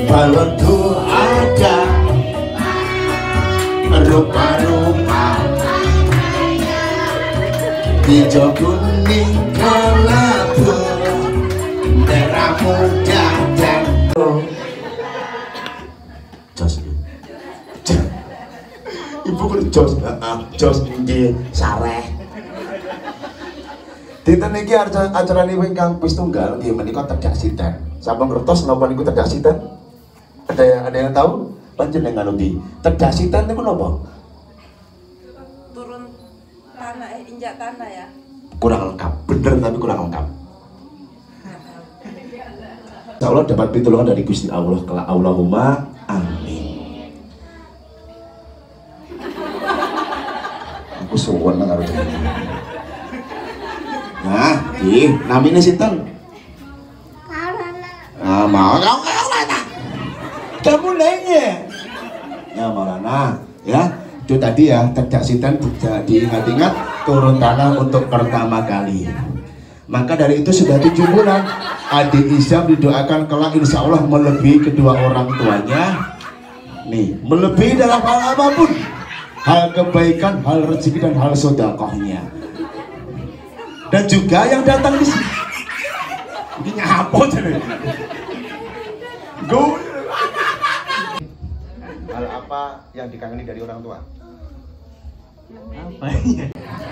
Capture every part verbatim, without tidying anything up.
balonku ada rupa-rupa hijau kuning kelabu merah muda dan jos ibu kan jos jos di sareh dinten iki acara ini kang wis tunggal nggih menika tedak sidan sampun ngertos napa niku tedak sidan ada yang ada yang tahu panjenengan undi tedak sidan niku napa turun tanah eh, injak tanah ya kurang lengkap bener tapi kurang lengkap. Insya Allah dapat pitulungan dari Gusti Allah. Kala Allahumma amin. Aku suwun nang karo dene. Nah, iki namine sinten? Maulana. Ah, mau Maulana. Kamu nanya. Ya Maulana, ya. Itu tadi ya, tedak sinten bisa diingat-ingat turun tanah untuk pertama kali. Maka dari itu sudah tujuh bulan adik Isyam didoakan kelak insya Allah melebihi kedua orang tuanya. Nih, melebihi dalam hal apapun, hal kebaikan, hal rezeki dan hal sodakohnya. Dan juga yang datang di sini. Ini ngapot jadi. Go. Hal apa yang dikangeni dari orang tua? Apa ya?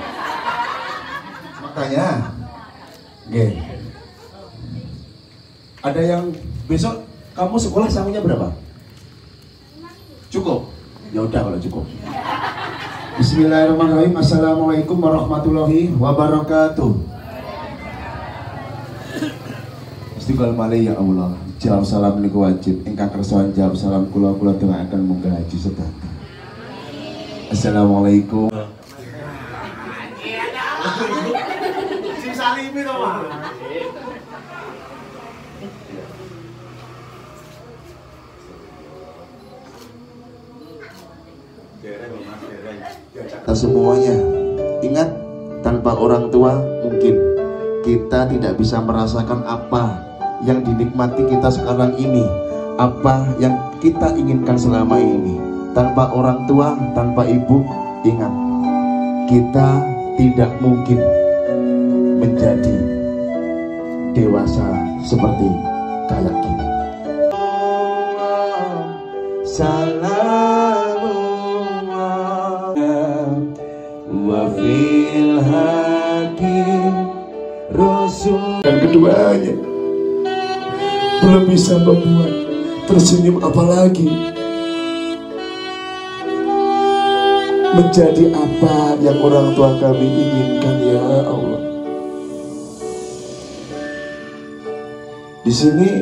Makanya. Oke. Ada yang besok kamu sekolah sangunya berapa? Cukup? Ya udah kalau cukup. Bismillahirrahmanirrahim. Assalamualaikum warahmatullahi wabarakatuh. Istiqlal malih ya Allah. Jawab salam niku wajib. Ingkang kersoan jawab salam kula kula doaken munggah haji sedaya. Assalamualaikum. Salimi to, Pak. Kita semuanya ingat, tanpa orang tua mungkin kita tidak bisa merasakan apa yang dinikmati kita sekarang ini, apa yang kita inginkan selama ini. Tanpa orang tua, tanpa ibu, ingat kita tidak mungkin menjadi dewasa seperti kayak gini. Salamullah wa fil hakim rasul. Dan keduanya belum bisa membuat tersenyum, apalagi menjadi apa yang orang tua kami inginkan. Ya Allah, di sini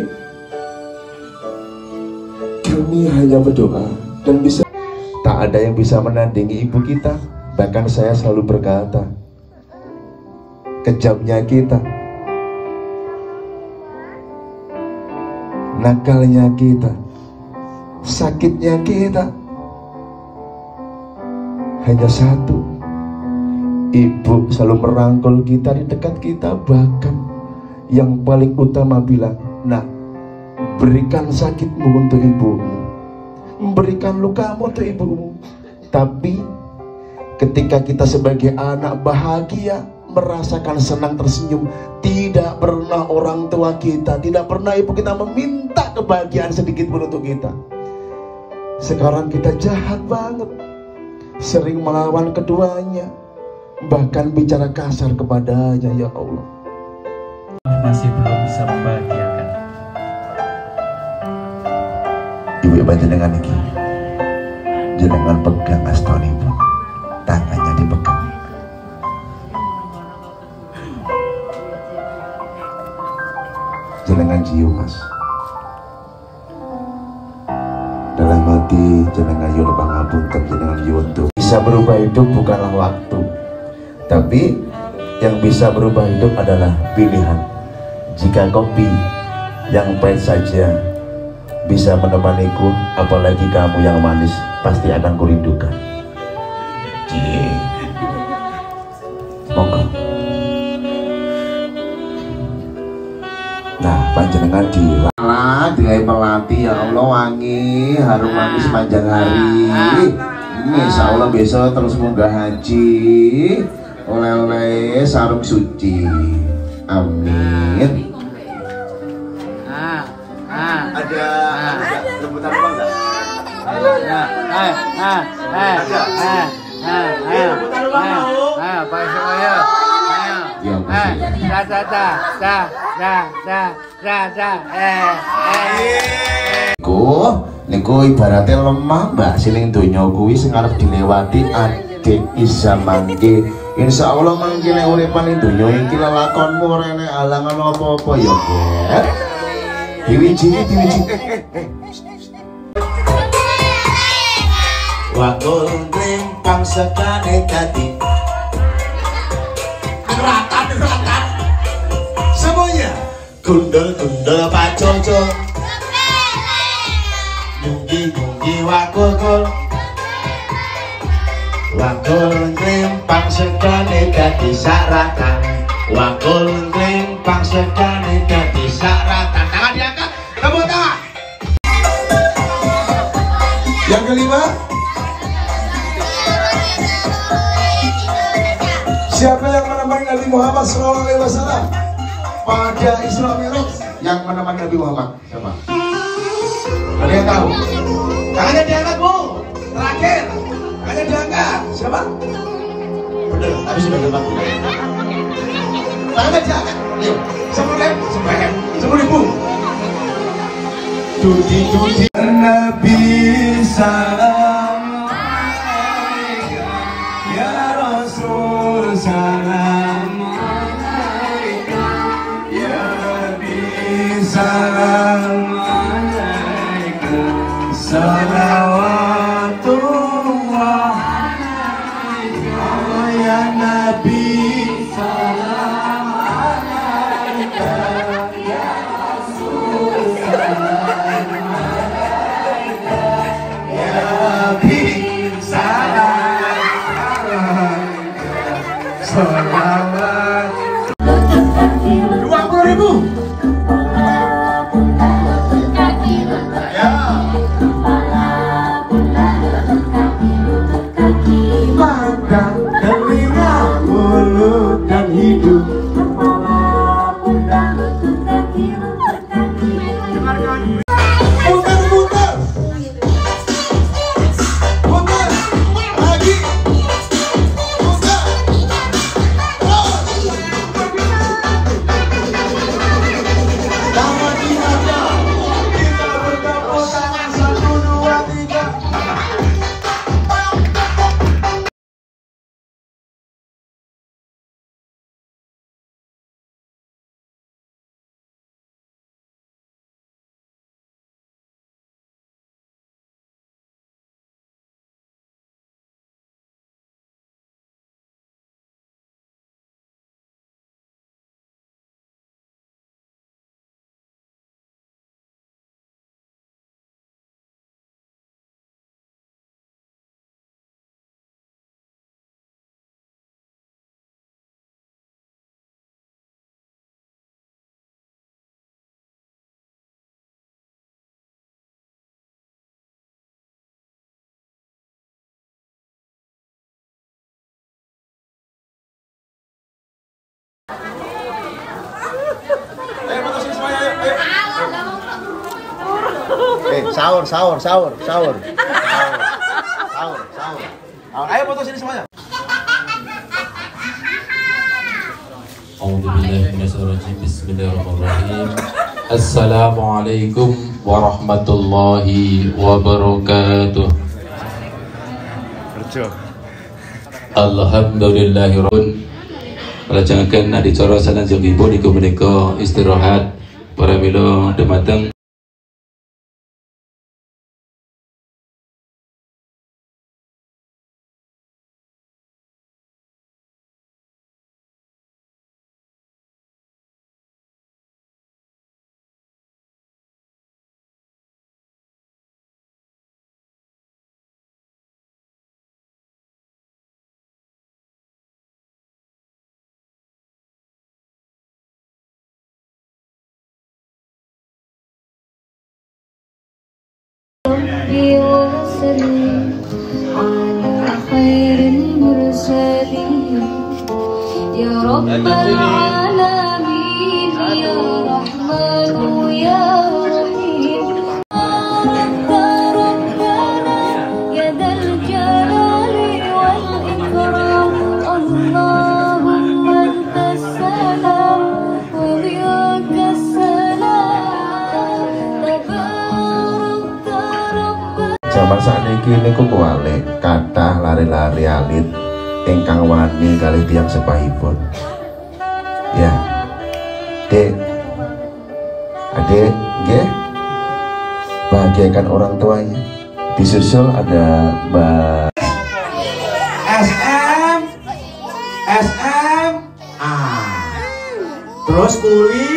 kami hanya berdoa dan bisa tak ada yang bisa menandingi ibu kita. Bahkan saya selalu berkata, kejamnya kita, nakalnya kita, sakitnya kita hanya satu. Ibu selalu merangkul kita, di dekat kita, bahkan yang paling utama bilang, nah, berikan sakitmu untuk ibumu, berikan lukamu untuk ibumu. Tapi ketika kita sebagai anak bahagia, merasakan senang, tersenyum, tidak pernah orang tua kita, tidak pernah ibu kita meminta kebahagiaan sedikit pun untuk kita. Sekarang kita jahat banget, sering melawan keduanya, bahkan bicara kasar kepadanya. Ya Allah, masih belum bisa membahagiakan. Ibu panjenengan iki, jenengan pegang astonipun, tangannya dipegang. Jenengan jiu mas, dalam hati jenengan yun pangapunten, jenengan yun tuh. Bisa berubah hidup bukanlah waktu, tapi yang bisa berubah hidup adalah pilihan. Jika kopi yang pahit saja bisa menemaniku, apalagi kamu yang manis pasti akan kurindukan. Cie, monggo. Nah, panjenengan di digawe melati ya Allah wangi harum wangi sepanjang hari. Insya Allah besok terus munggah haji oleh-oleh sarung suci. Amin. Ada ada rebutan apa enggak? Ada. Ayo rebutan uang mau. Ayo pakai semuanya. Ayo. Eh, dah dah dah dah dah dah dah dah eh eh. Niku niku ibaratnya lemah mbak sining donya kuwi sing arep dilewati adik isa mangke. Insya Allah mangke nek uripan donya iki lelakonmu ora enek halangan apa-apa ya, Ger. Diwiji diwiji. Wakul klempang sekane tadi. Ratan ratan. Semuanya. Gundul gundul Pak Jojo. Munggi munggi wakul kul. Wakul klempang sekane tadi saratan. Wakul klempang sekane tadi saratan. Tangan diangkat. Tepuk tangan. Yang kelima. Siapa yang menemani Nabi Muhammad shallallahu alaihi wasallam pada Isra Mi'raj? Yang menemani Nabi Muhammad siapa? Ada yang tahu? Tangannya diangkat bu. Terakhir. Tangannya diangkat. Siapa? Bener. Tapi sudah debat. Tangannya diangkat. Yuk. Sepuluh ribu. Sepuluh ribu. Sepuluh ribu. Dudi dudi. Nabi salam. Ya Rasul salam alaika ya Nabi salam alaika salawatullah alaika ya Nabi salam alaika ya Rasul salam alaika ya Nabi salam salawat dua puluh ribu. Ya. Mata, telinga, mulut dan hidung. Putar-putar. Putar. Lagi. Eh, sahur, sahur, sahur, sahur. Sahur, sahur, sahur. Ayo foto sini semuanya. Bismillahirrahmanirrahim. Assalamualaikum warahmatullahi wabarakatuh. Alhamdulillahirrahmanirrahim. Melaksanakan adicara salam ibu niku menika istirahat para milo dumateng Jaman sakniki niku kuwalik kathah lari-lari alit ingkang wani kalih tiyang sepahipun. Ya, Dek, Adik, nggih, bahagiakan orang tuanya. Disusul ada Mbak S M S M A terus kuli